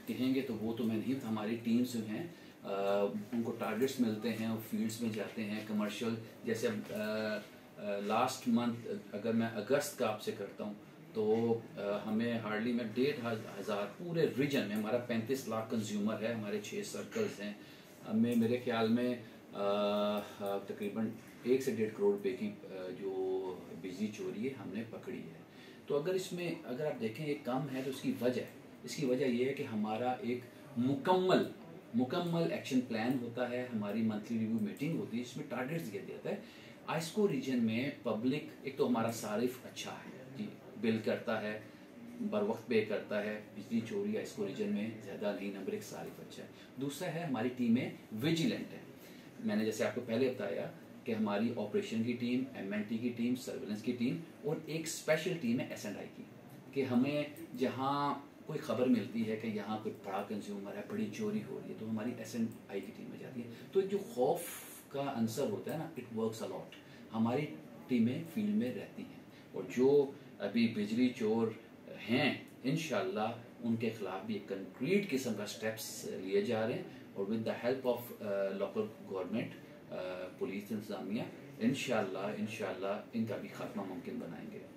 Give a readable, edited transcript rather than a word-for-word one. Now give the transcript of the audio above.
कहेंगे तो वो तो मैं नहीं, हमारी टीम्स जो हैं उनको टारगेट्स मिलते हैं और फील्ड्स में जाते हैं कमर्शियल। जैसे लास्ट मंथ अगर मैं अगस्त का आपसे करता हूँ तो हमें हार्डली में 1,500 पूरे रीजन में, हमारा 35 लाख कंज्यूमर है, हमारे 6 सर्कल्स हैं, हमें मेरे ख्याल में तकरीबन 1 से 1.5 करोड़ रुपए की जो बिजली चोरी है हमने पकड़ी है। तो अगर इसमें अगर आप देखें ये कम है तो इसकी वजह यह है कि हमारा एक मुकम्मल एक्शन प्लान होता है, हमारी मंथली रिव्यू मीटिंग होती है, इसमें टारगेट्स दिया जाता है। आइस्को रीजन में पब्लिक, एक तो हमारा सारिफ अच्छा है जी, बिल करता है, बर वक्त पे करता है, बिजली चोरी आइस्को रीजन में ज़्यादा नहीं, नंबर एक सारिफ अच्छा है। दूसरा है हमारी टीमें विजिलेंट है। मैंने जैसे आपको पहले बताया कि हमारी ऑपरेशन की टीम, MNT की टीम, सर्विलेंस की टीम और एक स्पेशल टीम है S&I की, कि हमें जहाँ कोई खबर मिलती है कि यहाँ कोई बड़ा कंज्यूमर है, बड़ी चोरी हो रही है, तो हमारी S&I की टीम में जाती है। तो जो खौफ का आंसर होता है ना, इट वर्क्स अलॉट। हमारी टीमें फील्ड में रहती हैं और जो अभी बिजली चोर हैं इंशाल्लाह उनके खिलाफ भी एक कंक्रीट किस्म का स्टेप्स लिए जा रहे हैं और with the help of local government, police इंतजामिया, इंशाल्लाह इनका भी खात्मा मुमकिन बनाएंगे।